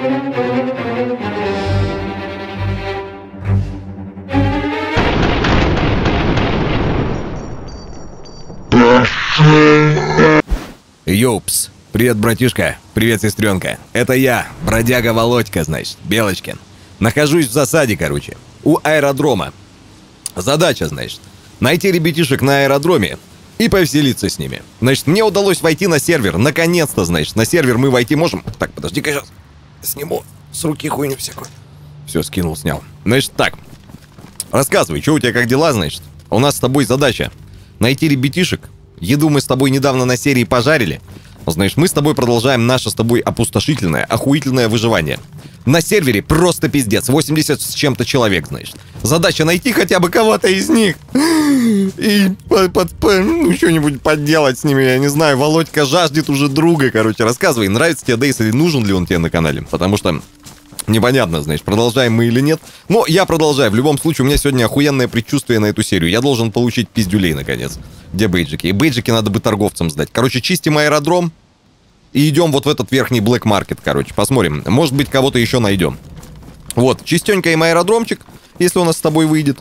Йопс, привет, братишка, привет, сестренка. Это я, бродяга Володька, значит, Белочкин. Нахожусь в засаде, короче, у аэродрома. Задача, значит, найти ребятишек на аэродроме и повеселиться с ними. Значит, мне удалось войти на сервер, наконец-то, значит, на сервер мы войти можем. Так, подожди-ка, сейчас сниму с руки хуйню всякую. Все, скинул, снял. Значит, так, рассказывай, что у тебя, как дела, значит? У нас с тобой задача найти ребятишек. Еду мы с тобой недавно на серии пожарили. Знаешь, мы с тобой продолжаем наше с тобой опустошительное, охуительное выживание. На сервере просто пиздец, 80 с чем-то человек, знаешь. Задача найти хотя бы кого-то из них. И что-нибудь поделать с ними, я не знаю. Володька жаждет уже друга, короче. Рассказывай, нравится тебе Дейс или нужен ли он тебе на канале. Потому что непонятно, знаешь, продолжаем мы или нет. Но я продолжаю. В любом случае, у меня сегодня охуенное предчувствие на эту серию. Я должен получить пиздюлей, наконец. Где бейджики? И бейджики надо бы торговцам сдать. Короче, чистим аэродром. И идем вот в этот верхний Black Market, короче. Посмотрим. Может быть, кого-то еще найдем. Вот, чистенькаем аэродромчик, если у нас с тобой выйдет.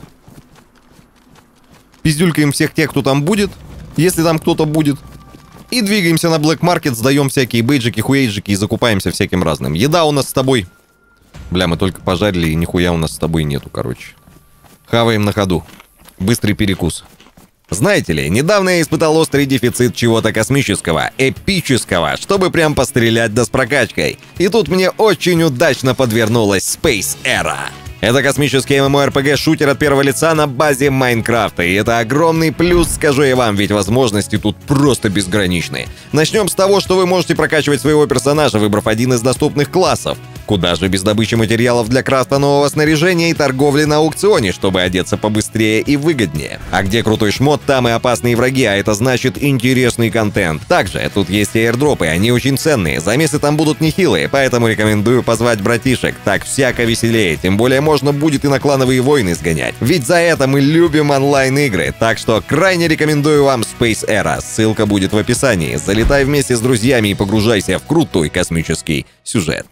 Пиздюлькаем всех тех, кто там будет. Если там кто-то будет. И двигаемся на Black Market, сдаем всякие бейджики, хуейджики и закупаемся всяким разным. Еда у нас с тобой... Бля, мы только пожарили, и нихуя у нас с тобой нету, короче. Хаваем на ходу. Быстрый перекус. Знаете ли, недавно я испытал острый дефицит чего-то космического, эпического, чтобы прям пострелять да с прокачкой. И тут мне очень удачно подвернулась Space Era. Это космический MMORPG-шутер от первого лица на базе Майнкрафта. И это огромный плюс, скажу я вам, ведь возможности тут просто безграничны. Начнем с того, что вы можете прокачивать своего персонажа, выбрав один из доступных классов. Куда же без добычи материалов для крафта нового снаряжения и торговли на аукционе, чтобы одеться побыстрее и выгоднее. А где крутой шмот, там и опасные враги, а это значит интересный контент. Также тут есть аирдропы, они очень ценные, замесы там будут нехилые, поэтому рекомендую позвать братишек, так всяко веселее, тем более можно будет и на клановые войны сгонять. Ведь за это мы любим онлайн-игры, так что крайне рекомендую вам Space Era, ссылка будет в описании. Залетай вместе с друзьями и погружайся в крутой космический сюжет.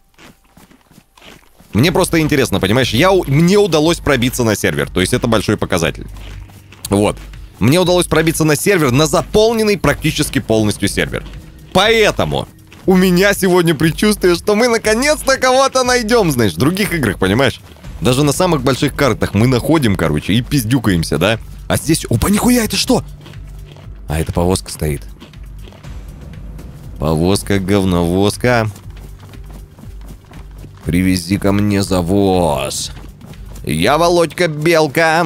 Мне просто интересно, понимаешь, мне удалось пробиться на сервер, то есть это большой показатель. Вот. Мне удалось пробиться на сервер, на заполненный практически полностью сервер. Поэтому у меня сегодня предчувствие, что мы наконец-то кого-то найдем, знаешь, в других играх, понимаешь? Даже на самых больших картах мы находим, короче, и пиздюкаемся, да? А здесь... Опа, нихуя, это что? А, это повозка стоит. Повозка, говновозка. Привези ко мне завоз. Я Володька Белка.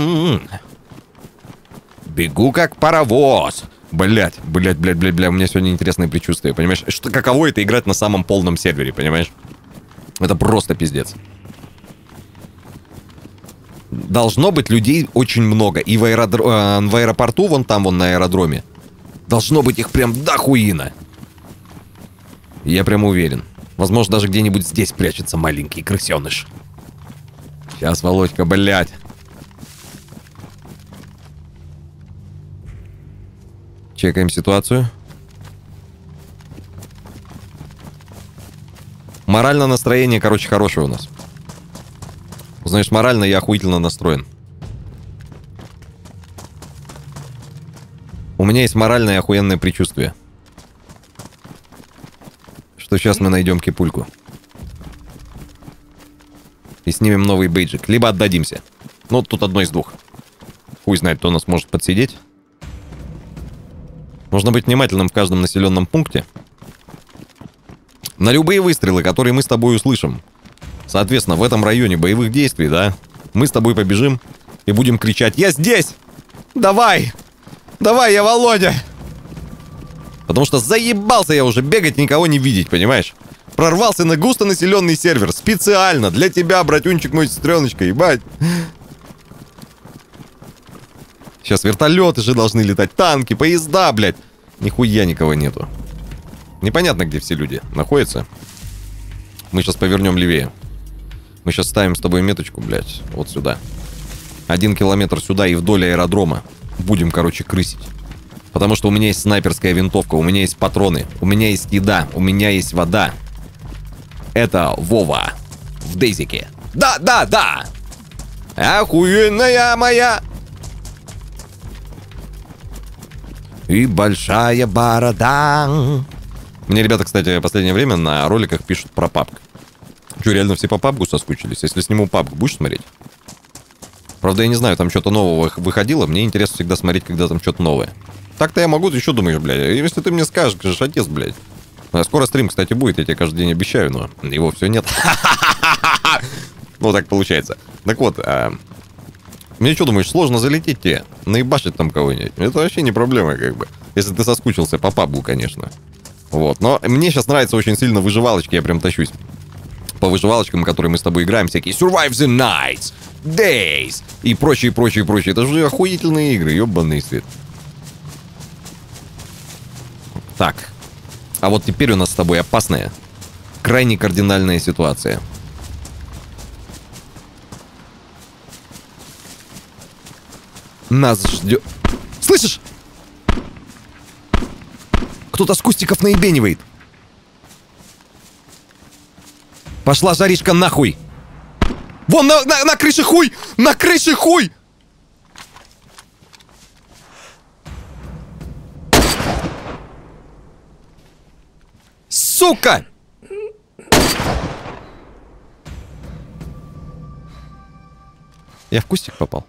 Бегу как паровоз. Блять, у меня сегодня интересное предчувствие, понимаешь? Что, каково это играть на самом полном сервере, понимаешь? Это просто пиздец. Должно быть людей очень много. И в аэропорту, вон там, вон на аэродроме. Должно быть их прям дохуина. Я прям уверен. Возможно, даже где-нибудь здесь прячется маленький крысеныш. Сейчас, Володька, блядь. Чекаем ситуацию. Моральное настроение, короче, хорошее у нас. Знаешь, морально я охуительно настроен. У меня есть моральное и охуенное предчувствие, что сейчас мы найдем кипульку. И снимем новый бейджик. Либо отдадимся. Ну, тут одно из двух. Хуй знает, кто нас может подсидеть. Нужно быть внимательным в каждом населенном пункте. На любые выстрелы, которые мы с тобой услышим. Соответственно, в этом районе боевых действий, да, мы с тобой побежим и будем кричать: «Я здесь! Давай! Давай, я Володя!» Потому что заебался я уже бегать, никого не видеть, понимаешь? Прорвался на густонаселенный сервер специально для тебя, братюнчик мой, сестреночка, ебать. Сейчас вертолеты же должны летать, танки, поезда, блядь. Нихуя никого нету. Непонятно, где все люди находятся. Мы сейчас повернем левее. Мы сейчас ставим с тобой меточку, блядь, вот сюда. 1 километр сюда и вдоль аэродрома. Будем, короче, крысить. Потому что у меня есть снайперская винтовка, у меня есть патроны, у меня есть еда, у меня есть вода. Это Вова. в Дейзике. Да, да, да! Охуенная моя! И большая борода. Мне ребята, кстати, в последнее время на роликах пишут про PUBG. Что, реально все по PUBG соскучились? Если сниму PUBG, будешь смотреть? Правда, я не знаю, там что-то нового выходило. Мне интересно всегда смотреть, когда там что-то новое. Так-то я могу, ты что думаешь, блядь? Если ты мне скажешь, отец, блядь. Скоро стрим, кстати, будет, я тебе каждый день обещаю, но его все нет. Ну, так получается. Так вот, мне что думаешь, сложно залететь тебе? Наебашить там кого-нибудь? Это вообще не проблема, как бы. Если ты соскучился по PUBG, конечно. Вот, но мне сейчас нравится очень сильно выживалочки, я прям тащусь. По выживалочкам, которые мы с тобой играем, всякие Survive the Nights, Days и прочие, прочие, прочие. Это же охуительные игры, ёбаный свет. Так. А вот теперь у нас с тобой опасная, крайне кардинальная ситуация. Нас ждет... Слышишь? Кто-то с кустиков наебенивает. Пошла жаришка нахуй. Вон на крыше хуй! На крыше хуй! Сука! Я в кустик попал.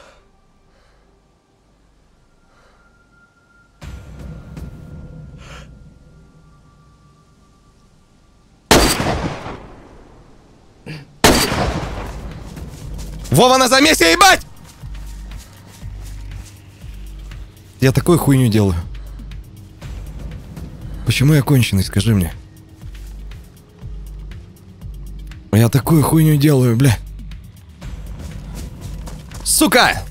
Вова на замесе, ебать! Я такую хуйню делаю. Почему я конченый, скажи мне? Я такую хуйню делаю, бля. Сука!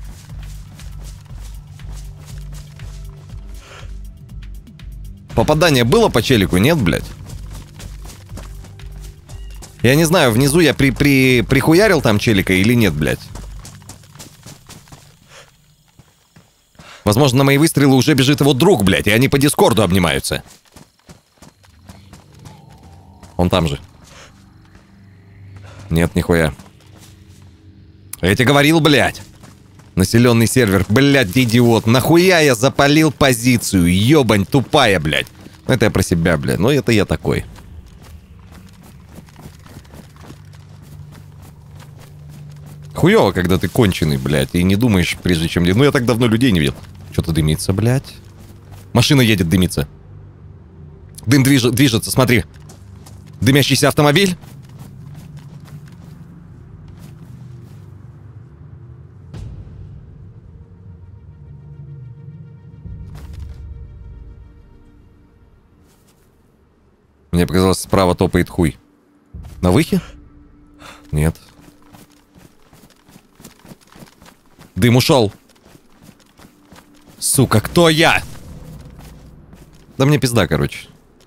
Попадание было по челику? Нет, блядь? Я не знаю, внизу я прихуярил там челика или нет, блядь. Возможно, на мои выстрелы уже бежит его друг, блядь, и они по дискорду обнимаются. Он там же. Нет, нихуя. Я тебе говорил, блядь. Населенный сервер, блядь, идиот. Нахуя я запалил позицию? Ёбань тупая, блядь. Ну, это я про себя, блядь. Ну, это я такой. Хуёво, когда ты конченый, блядь, и не думаешь, прежде чем... Ну, я так давно людей не видел. Что-то дымится, блядь. Машина едет, дымится. Дым движется, смотри. Дымящийся автомобиль. Мне показалось, справа топает хуй. На выхе? Нет. Дым ушел. Сука, кто я? Да мне пизда, короче.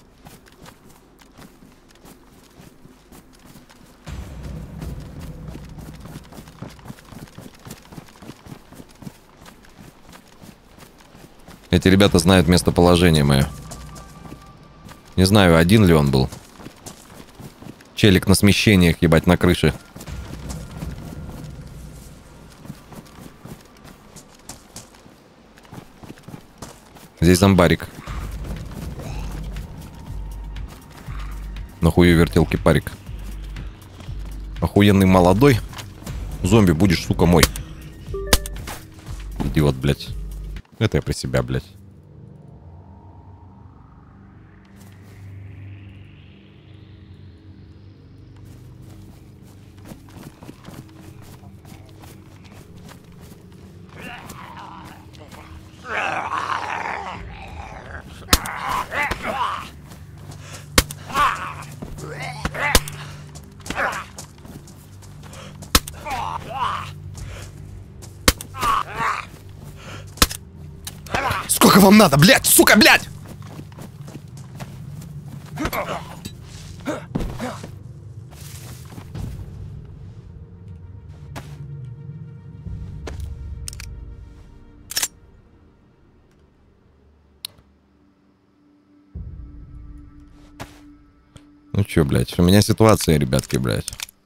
Эти ребята знают местоположение мое. Не знаю, один ли он был. Челик на смещениях, ебать, на крыше. Здесь зомбарик. Нахуй вертелки парик. Охуенный молодой. Зомби будешь, сука, мой. Идиот, блядь. Это я про себя, блядь. Сколько вам надо, блядь, сука, блядь! Ну чё, блядь, у меня ситуация, ребятки, блядь.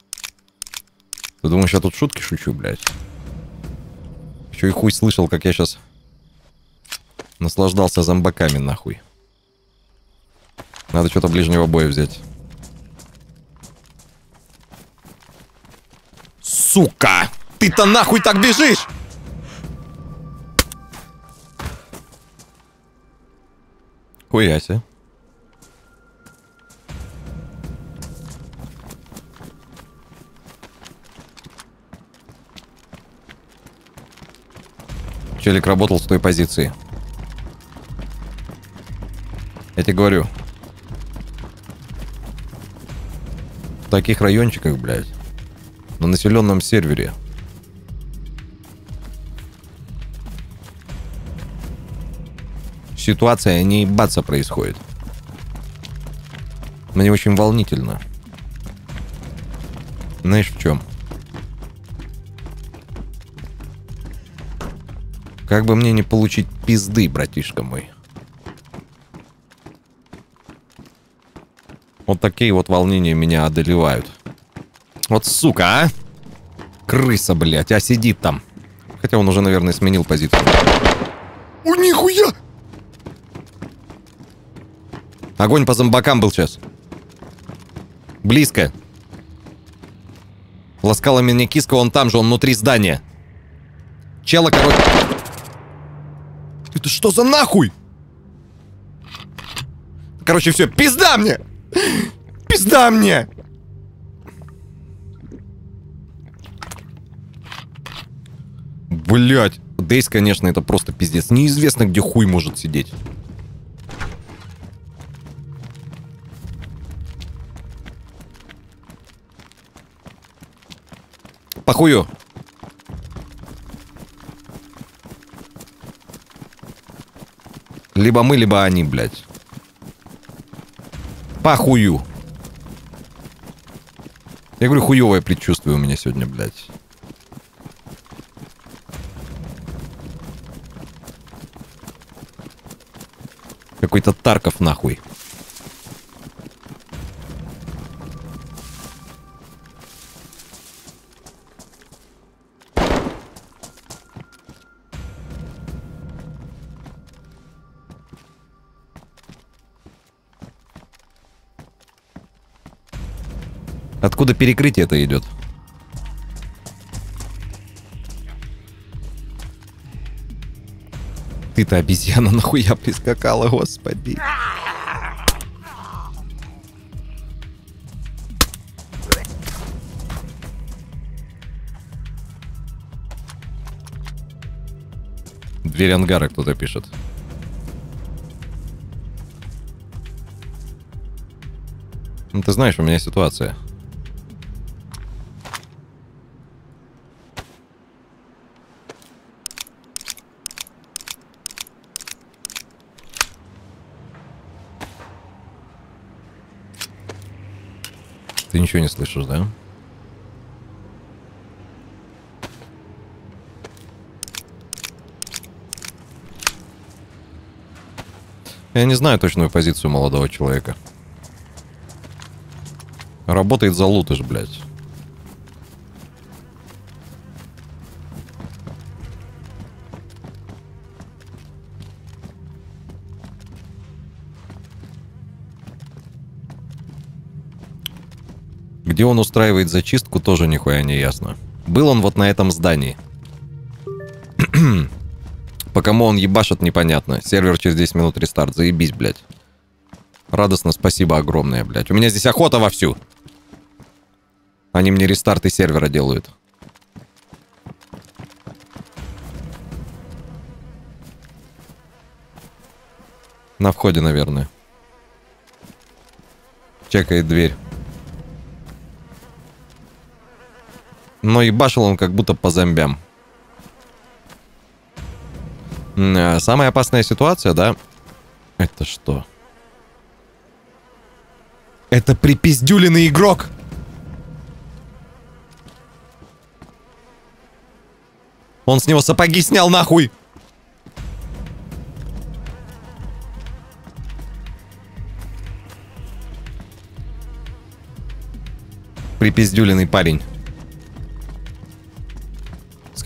Ты думаешь, я тут шутки шучу, блядь? Еще и хуй слышал, как я сейчас наслаждался зомбаками, нахуй. Надо что-то ближнего боя взять. Сука! Ты-то нахуй так бежишь! Хуяся. Челик работал с той позиции. Я тебе говорю. В таких райончиках, блядь, на населенном сервере ситуация не ебаться происходит. Мне очень волнительно. Знаешь в чем? Как бы мне не получить пизды, братишка мой. Вот такие вот волнения меня одолевают. Вот сука, а! Крыса, блядь, а сидит там. Хотя он уже, наверное, сменил позицию. О, нихуя! Огонь по зомбакам был сейчас. Близко. Ласкала меня киска, он там же, он внутри здания. Чела, короче... Это что за нахуй? Короче, все, пизда мне! Пизда мне! Блять, Дейс, конечно, это просто пиздец. Неизвестно, где хуй может сидеть. Похую. Либо мы, либо они, блядь. Похую. Я говорю, хуёвое предчувствие у меня сегодня, блядь. Какой-то Тарков, нахуй. Откуда перекрытие-то идет? Ты-то обезьяна нахуя прискакала, господи. Дверь ангара кто-то пишет. Ну, ты знаешь, у меня ситуация. Ты ничего не слышишь, да? Я не знаю точную позицию молодого человека. Работает за лутыш, блядь. Где он устраивает зачистку, тоже нихуя не ясно. Был он вот на этом здании. По кому он ебашит, непонятно. Сервер через 10 минут рестарт. Заебись, блядь. Радостно, спасибо огромное, блядь. У меня здесь охота вовсю. Они мне рестарты сервера делают. На входе, наверное. Чекает дверь. Но ебашил он как будто по зомбям. Самая опасная ситуация, да? Это что? Это припиздюленный игрок! Он с него сапоги снял, нахуй! Припиздюленный парень.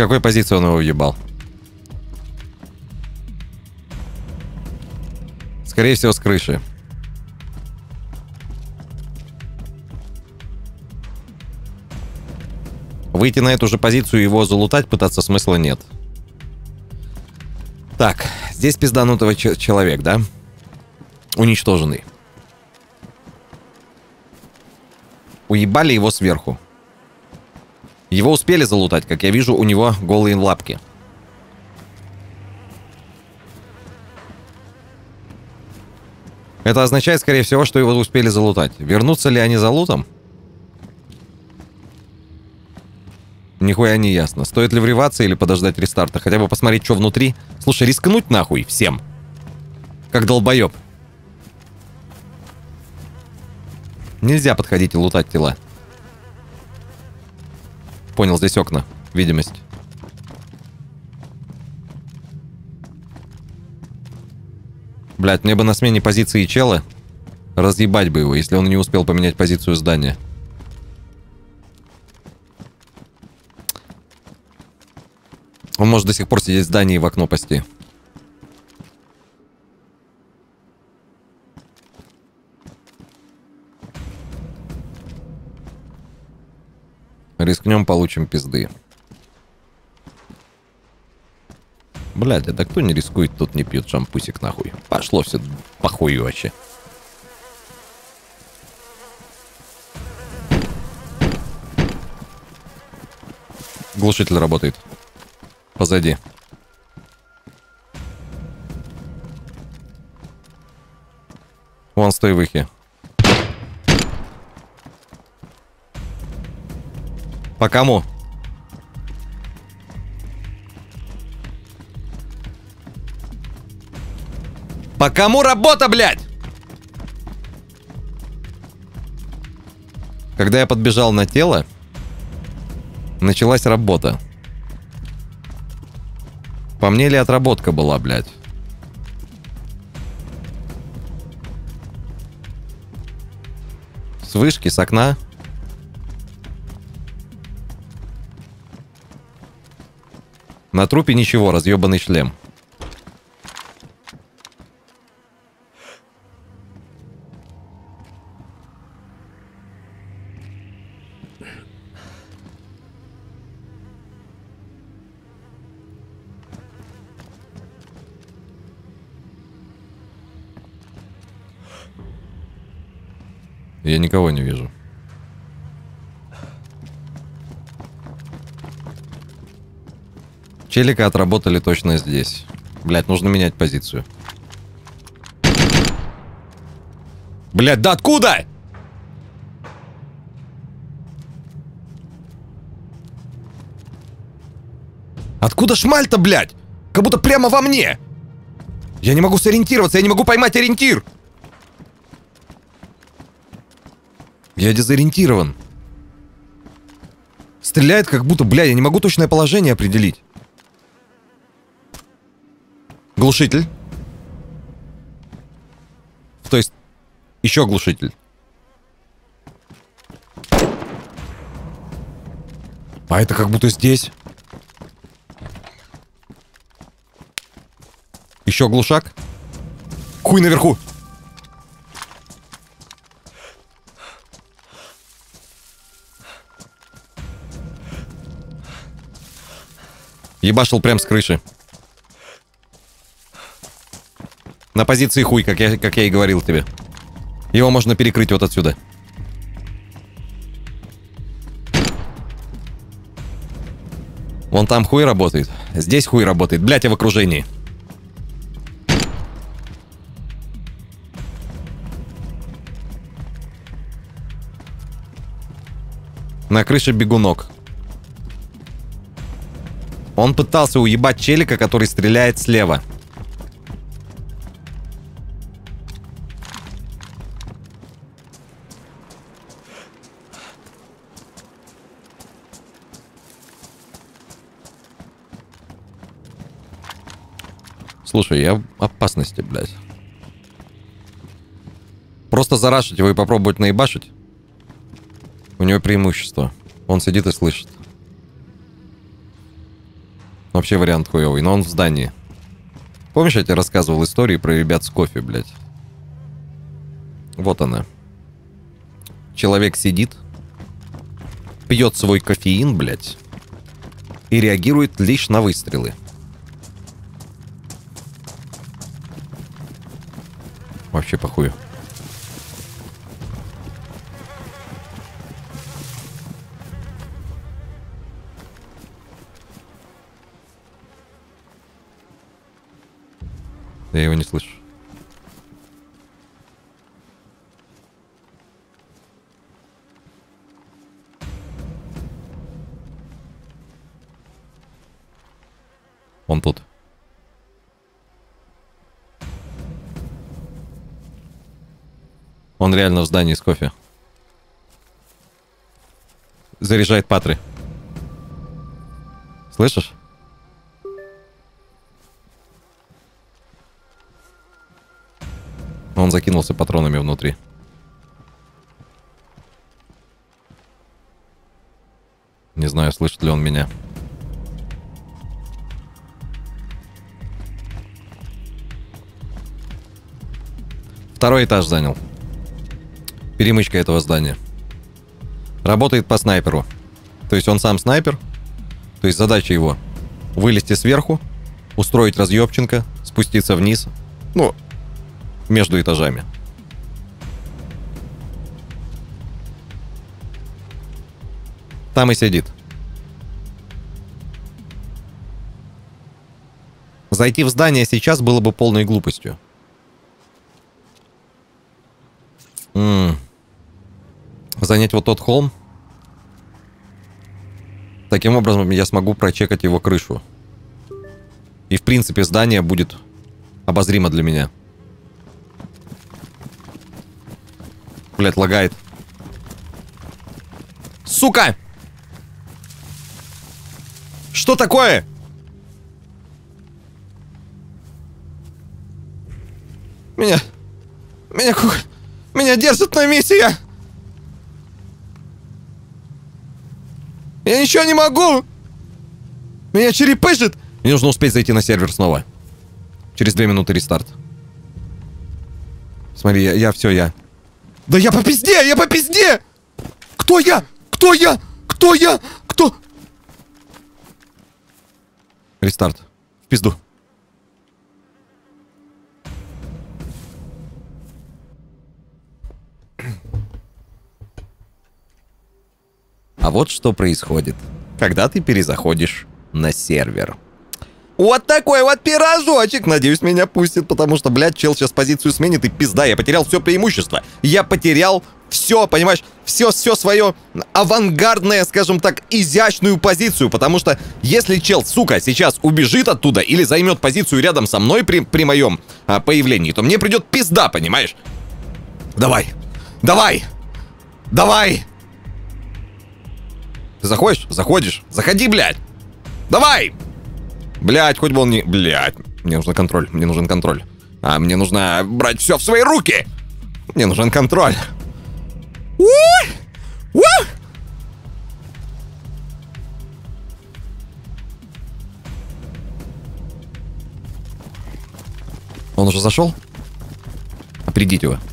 какой позиции он его въебал? Скорее всего, с крыши. Выйти на эту же позицию и его залутать пытаться смысла нет. Так, здесь пизданутого человек, да? Уничтоженный. Уебали его сверху. Его успели залутать, как я вижу, у него голые лапки. Это означает, скорее всего, что его успели залутать. Вернутся ли они за лутом? Нихуя не ясно. Стоит ли врываться или подождать рестарта? Хотя бы посмотреть, что внутри. Слушай, рискнуть нахуй всем. Как долбоеб. Нельзя подходить и лутать тела. Понял, здесь окна. Видимость. Блять, мне бы на смене позиции чела разъебать бы его, если он не успел поменять позицию здания. Он может до сих пор сидеть в здании и в окно пасти. Рискнем, получим пизды. Блядь, это кто не рискует, тот не пьет шампусик нахуй. Пошло все похуй вообще. Глушитель работает. Позади. Вон стой выхи. По кому? По кому работа, блядь? Когда я подбежал на тело, началась работа. По мне ли отработка была, блядь? С вышки, с окна? На трупе ничего, разъебанный шлем. Я никого не вижу. Челика отработали точно здесь. Блядь, нужно менять позицию. Блядь, да откуда? Откуда шмаль-то, блядь? Как будто прямо во мне. Я не могу сориентироваться, я не могу поймать ориентир. Я дезориентирован. Стреляет как будто, бля, я не могу точное положение определить. Глушитель. То есть, еще глушитель. А это как будто здесь. Еще глушак. Хуй наверху. Ебашил прям с крыши. На позиции хуй, как я и говорил тебе. Его можно перекрыть вот отсюда. Вон там хуй работает. Здесь хуй работает. Блядь, я в окружении. На крыше бегунок. Он пытался уебать челика, который стреляет слева. Слушай, я в опасности, блядь. Просто зарашить его и попробовать наебашить. У него преимущество. Он сидит и слышит. Вообще вариант хуёвый, но он в здании. Помнишь, я тебе рассказывал истории про ребят с кофе, блядь? Вот она. Человек сидит, пьет свой кофеин, блядь, и реагирует лишь на выстрелы. Вообще похуй. Я его не слышу. Он тут. Он реально в здании с кофе. Заряжает патры. Слышишь? Он закинулся патронами внутри. Не знаю, слышит ли он меня. Второй этаж занял. Перемычка этого здания. Работает по снайперу. То есть он сам снайпер. То есть задача его вылезти сверху, устроить разъебченко, спуститься вниз. Ну, между этажами. Там и сидит. Зайти в здание сейчас было бы полной глупостью. Занять вот тот холм. Таким образом я смогу прочекать его крышу. И в принципе здание будет обозримо для меня. Блять, лагает. Сука! Что такое? Меня держит на миссии. Я ничего не могу. Меня черепышит. Мне нужно успеть зайти на сервер снова. Через 2 минуты рестарт. Смотри, я все, я. Да я по пизде, я по пизде! Кто я? Кто я? Кто я? Кто? Рестарт. В пизду. А вот что происходит, когда ты перезаходишь на сервер. Вот такой вот пирожочек. Надеюсь, меня пустят, потому что, блядь, чел сейчас позицию сменит и пизда. Я потерял все преимущество. Я потерял все, понимаешь, все свое авангардное, скажем так, изящную позицию. Потому что если чел, сука, сейчас убежит оттуда или займет позицию рядом со мной при моем появлении, то мне придет пизда, понимаешь? Давай, давай, давай. Ты заходишь? Заходишь. Заходи, блядь. Давай. Блядь, хоть бы он не... Блядь, мне нужен контроль, мне нужен контроль. А мне нужно брать все в свои руки. Мне нужен контроль. Он уже зашел? Определите его.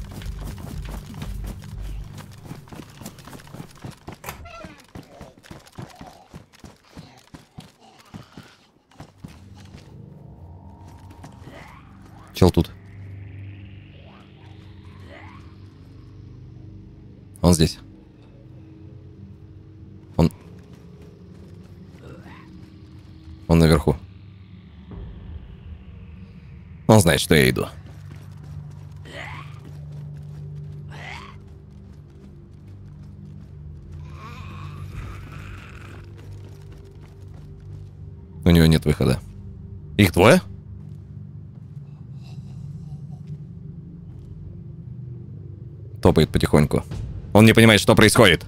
Чел тут. Он здесь. Он наверху. Он знает, что я иду. У него нет выхода. Их двое? Топает потихоньку. Он не понимает, что происходит.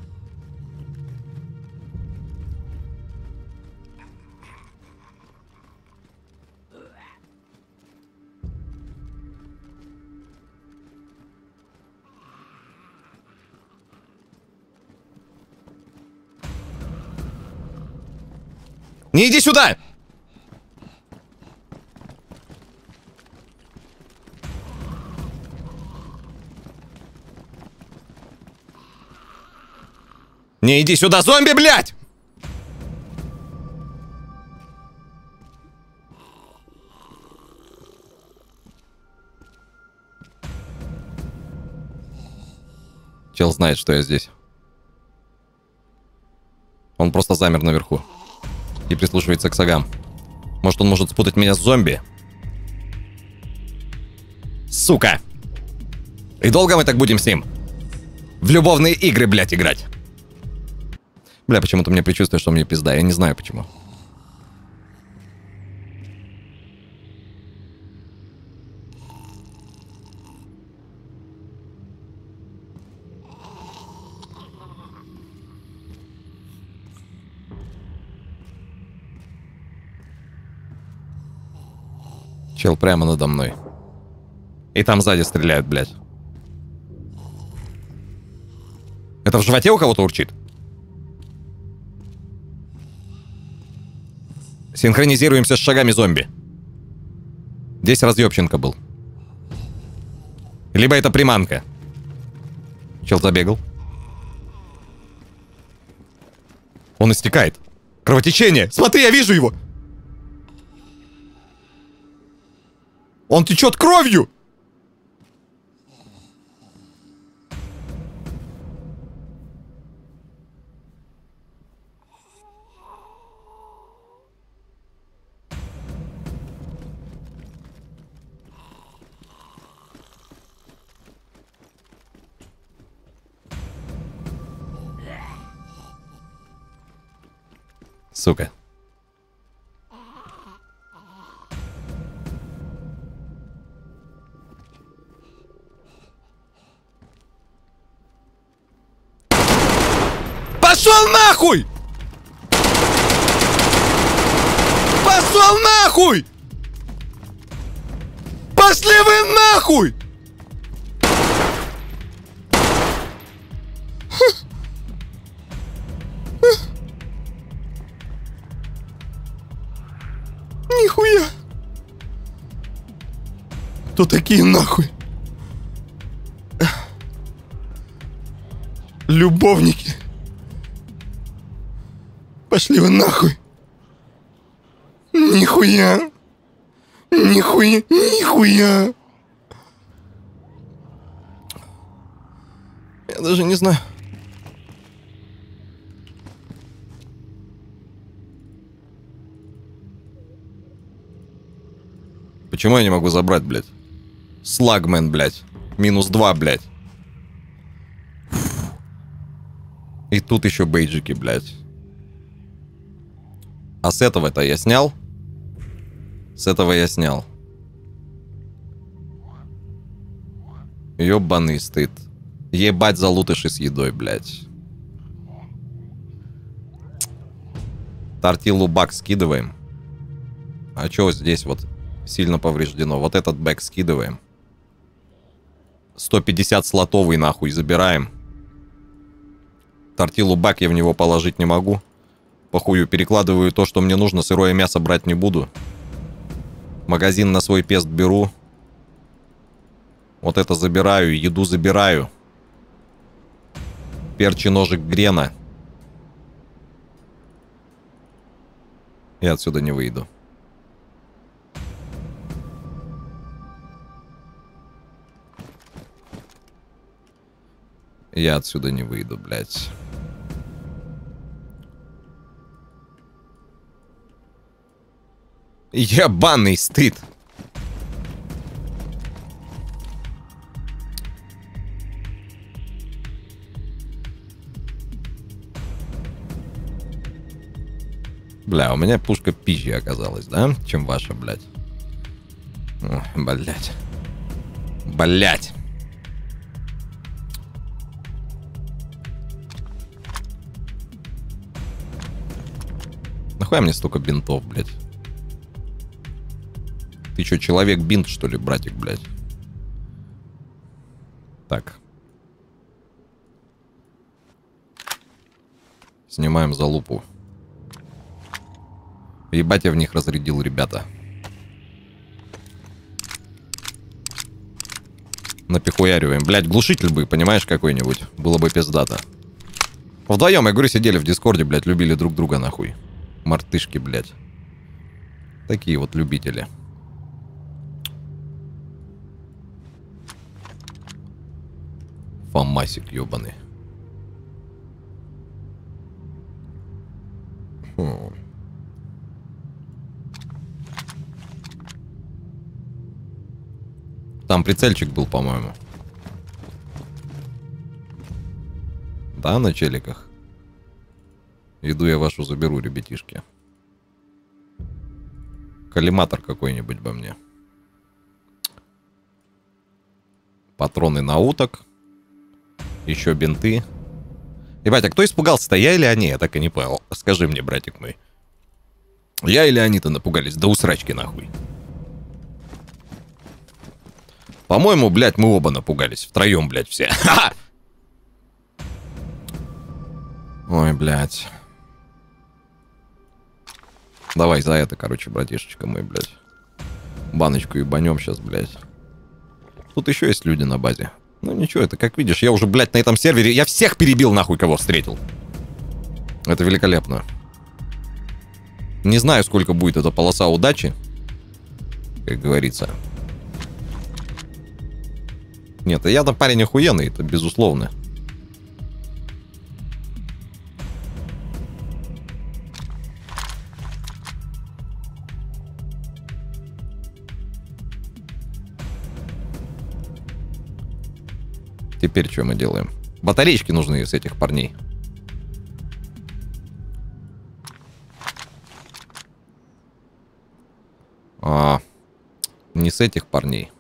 Не иди сюда! Не иди сюда, зомби, блядь! Чел знает, что я здесь. Он просто замер наверху. И прислушивается к шагам. Может, он может спутать меня с зомби? Сука! И долго мы так будем с ним? В любовные игры, блядь, играть. Бля, почему-то мне предчувствие, что мне пизда. Я не знаю, почему. Чел прямо надо мной. И там сзади стреляют, блядь. Это в животе у кого-то урчит? Синхронизируемся с шагами зомби. Здесь разъебченко был. Либо это приманка. Чел забегал. Он истекает. Кровотечение! Смотри, я вижу его! Он течет кровью! Сука. Пошел нахуй! Пошел нахуй! Пошли вы нахуй! Нихуя! Кто такие нахуй? Любовники. Пошли вы нахуй. Нихуя. Нихуя. Нихуя. Я даже не знаю. Почему я не могу забрать, блядь? Слагмен, блядь. -2, блядь. И тут еще бейджики, блядь. А с этого-то я снял? С этого я снял. Ёбаный стыд. Ебать залутыши с едой, блядь. Тортилу бак скидываем. А чё здесь вот сильно повреждено? Вот этот бэк скидываем. 150 слотовый нахуй забираем. Тортилу бак я в него положить не могу. Похую, перекладываю то, что мне нужно. Сырое мясо брать не буду. Магазин на свой пест беру. Вот это забираю. Еду забираю. Перчий ножик Грена. Я отсюда не выйду. Я отсюда не выйду, блядь. Ебаный стыд. Бля, у меня пушка пизже оказалась, да? Чем ваша, блядь. Ох, блядь. Блядь. Нахуя мне столько бинтов, блядь? Ты чё, человек-бинт, что ли, братик, блядь? Так. Снимаем залупу. Ебать, я в них разрядил, ребята. Напихуяриваем. Блядь, глушитель бы, понимаешь, какой-нибудь. Было бы пиздато. Вдвоем, я говорю, сидели в Дискорде, блядь, любили друг друга, нахуй. Мартышки, блядь. Такие вот любители. Фомасик ёбаный. Там прицельчик был, по-моему. Да, на челиках. Еду я вашу заберу, ребятишки. Коллиматор какой-нибудь бы мне. Патроны на уток. Еще бинты. Ебать, а кто испугался-то, я или они? Я так и не понял. Скажи мне, братик мой. Я или они-то напугались? Да усрачки нахуй. По-моему, блядь, мы оба напугались. Втроем, блядь, все. Ой, блядь. Давай за это, короче, братишечка мой, блядь. Баночку ебанем сейчас, блядь. Тут еще есть люди на базе. Ну ничего, это как видишь, я уже, блядь, на этом сервере... Я всех перебил, нахуй, кого встретил. Это великолепно. Не знаю, сколько будет эта полоса удачи. Как говорится. Нет, я-то парень охуенный, это безусловно. Теперь что мы делаем? Батареечки нужны с этих парней. Не с этих парней.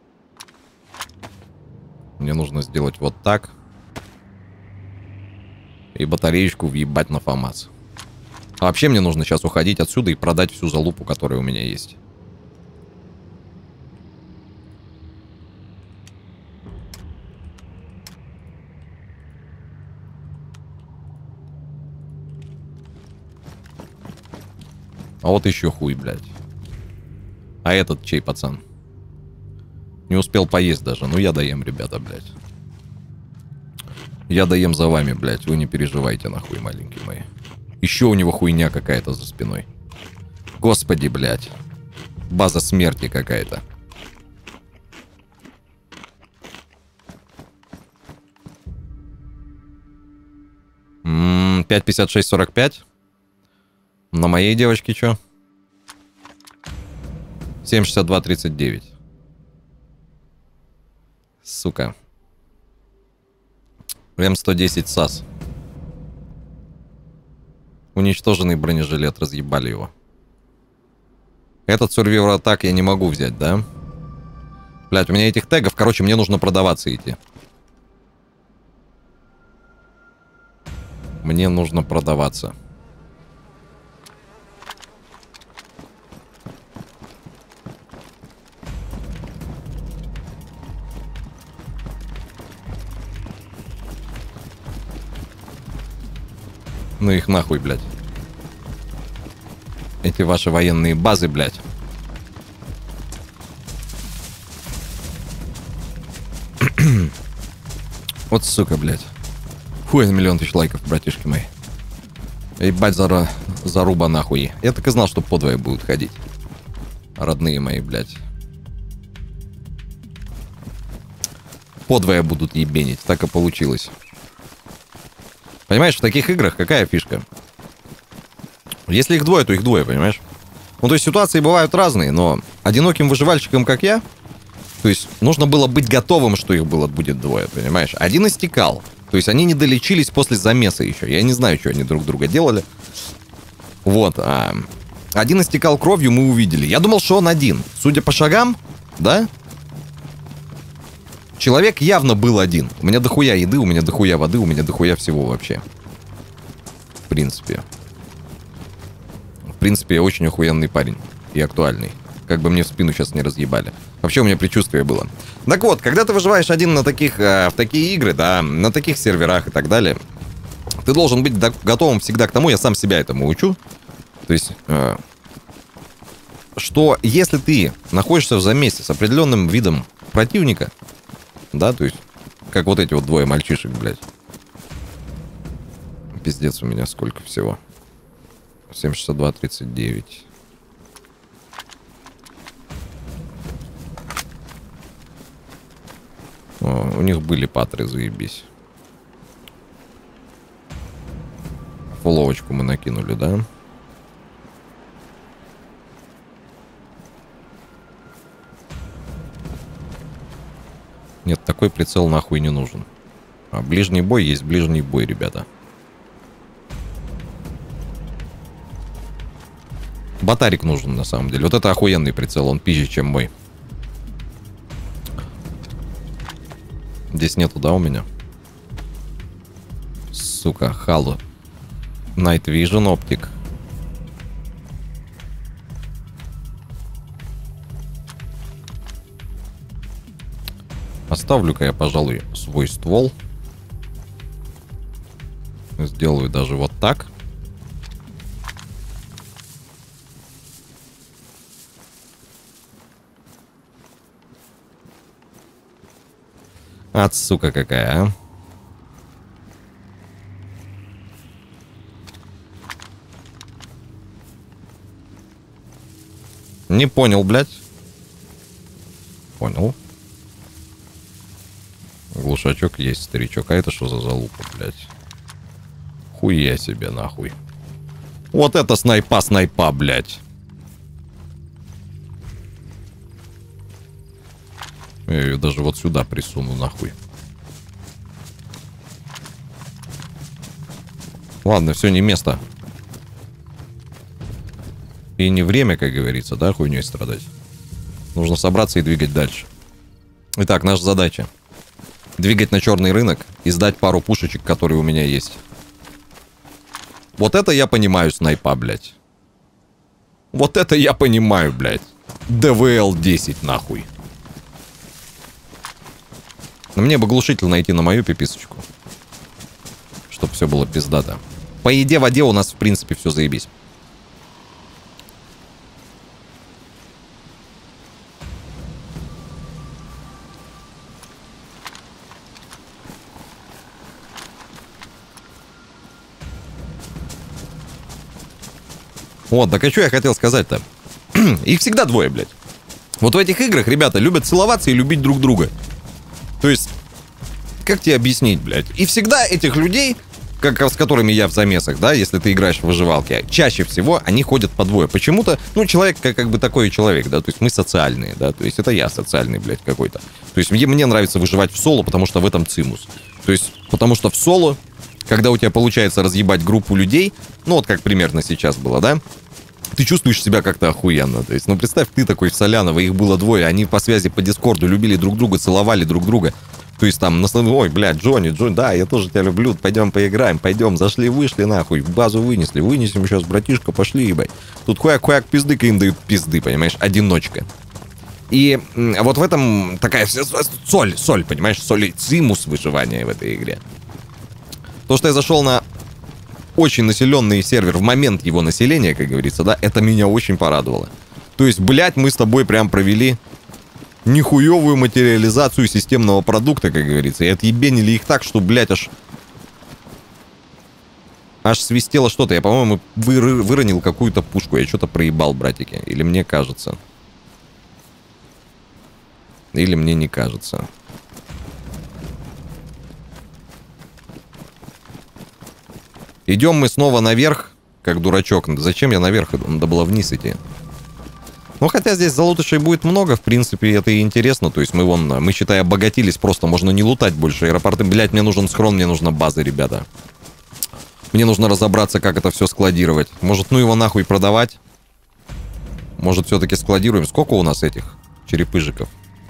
Мне нужно сделать вот так. И батареечку въебать на ФАМАС. А вообще мне нужно сейчас уходить отсюда и продать всю залупу, которая у меня есть. А вот еще хуй, блядь. А этот чей, пацан? Не успел поесть даже. Ну я доем, ребята, блядь. Я доем за вами, блядь. Вы не переживайте, нахуй, маленькие мои. Еще у него хуйня какая-то за спиной. Господи, блядь. База смерти какая-то. М-м, 5.56.45. На моей девочке что? 7.62.39. Сука. М110 САС. Уничтоженный бронежилет, разъебали его. Этот Survivor Attack я не могу взять, да? Блять, у меня этих тегов, короче, мне нужно продаваться идти. Мне нужно продаваться. Ну их нахуй, блядь. Эти ваши военные базы, блядь. Вот сука, блядь. Хуй, 1 миллион тысяч лайков, братишки мои. Ебать, заруба нахуй. Я так и знал, что подвое будут ходить. Родные мои, блядь. Подвое будут ебенить. Так и получилось. Понимаешь, в таких играх какая фишка? Если их двое, то их двое, понимаешь? Ну, то есть ситуации бывают разные, но одиноким выживальщикам, как я, то есть нужно было быть готовым, что их будет двое, понимаешь? Один истекал. То есть они не долечились после замеса еще. Я не знаю, что они друг друга делали. Вот. Один истекал кровью, мы увидели. Я думал, что он один. Судя по шагам, да? Человек явно был один. У меня дохуя еды, у меня дохуя воды, у меня дохуя всего вообще. В принципе. В принципе, я очень охуенный парень. И актуальный. Как бы мне в спину сейчас не разъебали. Вообще у меня предчувствие было. Так вот, когда ты выживаешь один на таких, в такие игры, да, на таких серверах и так далее, ты должен быть готовым всегда к тому, я сам себя этому учу. То есть, что если ты находишься в замесе с определенным видом противника, да, то есть, как вот эти вот двое мальчишек, блядь. Пиздец, у меня сколько всего. 762, 39. О, у них были патры, заебись. Фуловочку мы накинули, да? Нет, такой прицел нахуй не нужен. А ближний бой есть ближний бой, ребята. Батарик нужен, на самом деле. Вот это охуенный прицел, он пизже, чем мой. Здесь нету, да, у меня? Сука, Halo. Night Vision оптик. Оставлю-ка я, пожалуй, свой ствол. Сделаю даже вот так. Ад, сука какая, а. Не понял, блядь. Понял. Глушачок есть, старичок. А это что за залупа, блядь? Хуя себе, нахуй. Вот это снайпа, блядь. Я ее даже вот сюда присуну, нахуй. Ладно, все, не место. И не время, как говорится, да, хуйней страдать. Нужно собраться и двигать дальше. Итак, наша задача. Двигать на черный рынок и сдать пару пушечек, которые у меня есть. Вот это я понимаю, снайпа, блядь. Вот это я понимаю, блядь. ДВЛ-10, нахуй. Но мне бы глушитель найти на мою пиписочку. Чтоб все было пиздато. По еде, воде у нас, в принципе, все заебись. Вот, так а что я хотел сказать-то? Их всегда двое, блядь. Вот в этих играх ребята любят целоваться и любить друг друга. То есть, как тебе объяснить, блядь? И всегда этих людей, как с которыми я в замесах, да, если ты играешь в выживалке, чаще всего они ходят по двое. Почему-то, ну, человек как бы такой человек, да, то есть мы социальные, да, то есть это я социальный, блядь, какой-то. То есть мне нравится выживать в соло, потому что в этом цимус. То есть, потому что в соло, когда у тебя получается разъебать группу людей, ну, вот как примерно сейчас было, да, ты чувствуешь себя как-то охуенно. То есть, ну, представь, ты такой в Соляново, их было двое, они по связи по Дискорду любили друг друга, целовали друг друга. То есть там, ой, блядь, Джонни, да, я тоже тебя люблю, пойдем поиграем, пойдем, зашли, вышли, нахуй, базу вынесем сейчас, братишка, пошли, ебать. Тут хуяк пизды, им дают пизды, понимаешь, одиночка. И вот в этом такая соль, понимаешь, соль и цимус выживания в этой игре. То, что я зашел на очень населенный сервер в момент его населения, как говорится, да, это меня очень порадовало. То есть, блядь, мы с тобой прям провели нихуевую материализацию системного продукта, как говорится, и отъебенили их так, что, блядь, аж свистело что-то. Я, по-моему, выронил какую-то пушку. Я что-то проебал, братики. Или мне кажется. Или мне не кажется. Идем мы снова наверх, как дурачок. Зачем я наверх иду? Надо было вниз идти. Ну, хотя здесь залутышей будет много, в принципе, это и интересно. То есть мы, считай, обогатились просто. Можно не лутать больше аэропорты. Блядь, мне нужен схрон, мне нужна база, ребята. Мне нужно разобраться, как это все складировать. Может, ну его нахуй продавать? Может, все-таки складируем? Сколько у нас этих черепыжиков?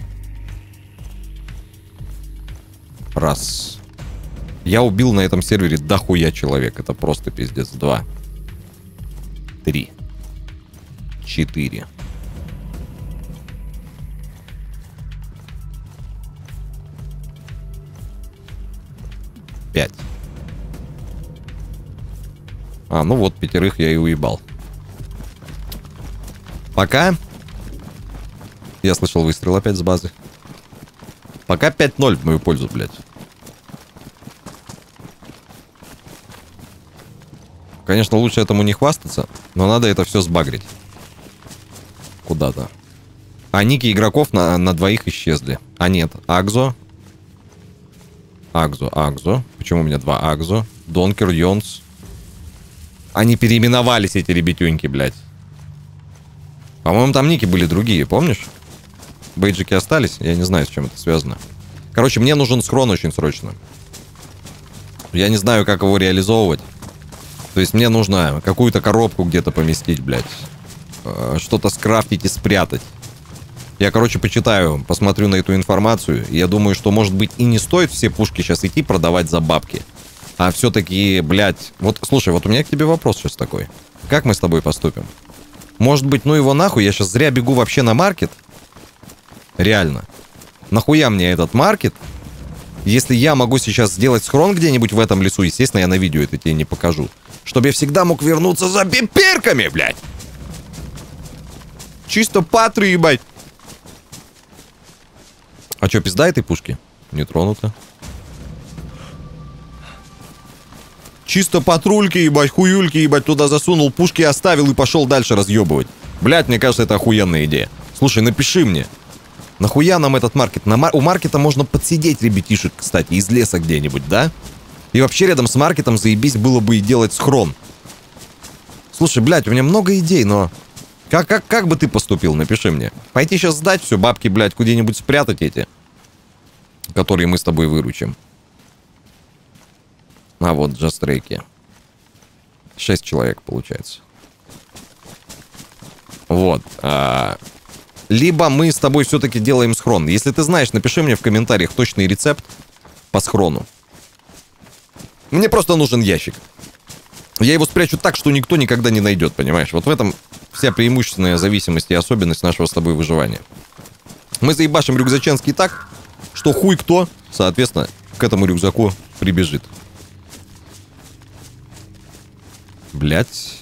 Раз. Я убил на этом сервере дохуя человек. Это просто пиздец. 2. 3. 4. 5. Ну вот, 5 я и уебал. Пока... Я слышал выстрел опять с базы. Пока 5-0 в мою пользу, блядь. Конечно, лучше этому не хвастаться, но надо это все сбагрить. Куда-то. А ники игроков на двоих исчезли. А нет, Акзо. Акзо. Почему у меня два Акзо? Донкер, Йонс. Они переименовались, эти ребятюньки, блядь. По-моему, там ники были другие, помнишь? Бейджики остались, я не знаю, с чем это связано. Короче, мне нужен схрон очень срочно. Я не знаю, как его реализовывать. То есть мне нужно какую-то коробку где-то поместить, блядь. Что-то скрафтить и спрятать. Я, короче, почитаю, посмотрю на эту информацию. Я думаю, что, может быть, и не стоит все пушки сейчас идти продавать за бабки. А все-таки, блядь... Вот, слушай, вот у меня к тебе вопрос сейчас такой. Как мы с тобой поступим? Может быть, ну его нахуй, я сейчас зря бегу вообще на маркет? Реально. Нахуя мне этот маркет? Если я могу сейчас сделать схрон где-нибудь в этом лесу, естественно, я на видео это тебе не покажу. Чтобы я всегда мог вернуться за пиперками, блядь. Чисто патры, ебать. А чё, пизда этой пушки? Не тронута. Чисто патрульки, ебать, хуюльки, ебать, туда засунул, пушки оставил и пошел дальше разъебывать. Блядь, мне кажется, это охуенная идея. Слушай, напиши мне. Нахуя нам этот маркет? У маркета можно подсидеть ребятишек, кстати, из леса где-нибудь, да? И вообще рядом с маркетом заебись было бы и делать схрон. Слушай, блядь, у меня много идей, но... Как бы ты поступил? Напиши мне. Пойти сейчас сдать все, бабки, блядь, куда-нибудь спрятать эти, которые мы с тобой выручим. А вот джастрейки. 6 человек, получается. Вот. Либо мы с тобой все-таки делаем схрон. Если ты знаешь, напиши мне в комментариях точный рецепт по схрону. Мне просто нужен ящик. Я его спрячу так, что никто никогда не найдет, понимаешь? Вот в этом вся преимущественная зависимость и особенность нашего с тобой выживания. Мы заебашим рюкзаченский так, что хуй кто, соответственно, к этому рюкзаку прибежит. Блять.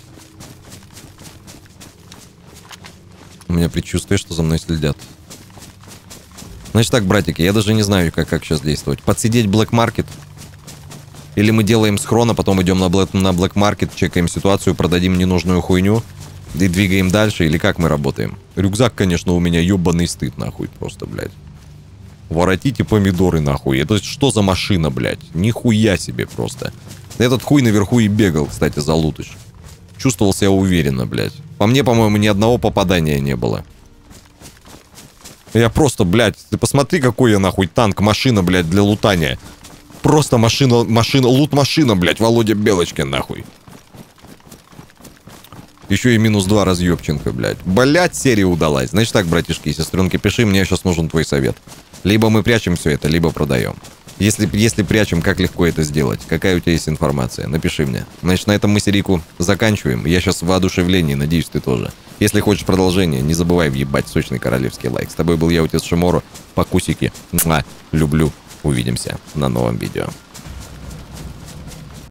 У меня предчувствие, что за мной следят. Значит так, братики, я даже не знаю, как сейчас действовать. Подсидеть Black Market? Или мы делаем схрон, а потом идем на Black Market, чекаем ситуацию, продадим ненужную хуйню и двигаем дальше? Или как мы работаем? Рюкзак, конечно, у меня ебаный стыд, нахуй, просто, блядь. Воротите помидоры, нахуй. Это что за машина, блядь? Нихуя себе просто. Этот хуй наверху и бегал, кстати, за лутыш. Чувствовал себя уверенно, блядь. По мне, по-моему, ни одного попадания не было. Я просто, блядь, ты посмотри, какой я, нахуй, танк, машина, блядь, для лутания. Просто машина, лут-машина, блядь, Володя Белочкин, нахуй. Еще и -2 разъебченко, блядь. Блядь, серия удалась. Значит так, братишки и сестренки, пиши, мне сейчас нужен твой совет. Либо мы прячем все это, либо продаем. Если прячем, как легко это сделать? Какая у тебя есть информация? Напиши мне. Значит, на этом мы серийку заканчиваем. Я сейчас в воодушевлении, надеюсь, ты тоже. Если хочешь продолжение, не забывай въебать сочный королевский лайк. С тобой был я, отец Шиморо. Покусики. Люблю. Увидимся на новом видео.